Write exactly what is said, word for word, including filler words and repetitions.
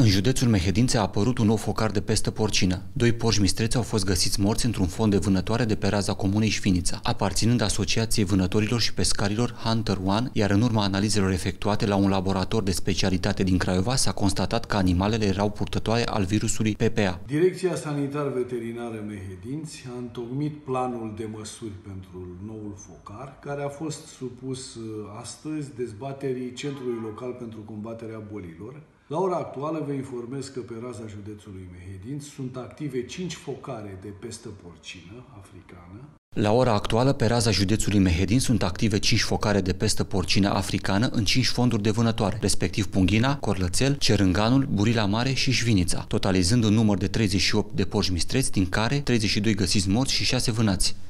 În județul Mehedinți a apărut un nou focar de pestă porcină. Doi porci mistreți au fost găsiți morți într-un fond de vânătoare de pe raza comunei Șfinița, aparținând Asociației Vânătorilor și Pescarilor Hunter One, iar în urma analizelor efectuate la un laborator de specialitate din Craiova s-a constatat că animalele erau purtătoare al virusului P P A. Direcția Sanitar-Veterinară Mehedinți a întocmit planul de măsuri pentru noul focar, care a fost supus astăzi dezbaterii Centrului Local pentru Combaterea Bolilor. La ora actuală vă informez că pe raza județului Mehedinți sunt active cinci focare de pestă porcină africană. La ora actuală, pe raza județului Mehedinți sunt active cinci focare de pestă porcină africană în cinci fonduri de vânătoare, respectiv Punghina, Corlățel, Cerânganul, Burila Mare și Șvinița, totalizând un număr de treizeci și opt de porci mistreți, din care treizeci și doi găsiți morți și șase vânați.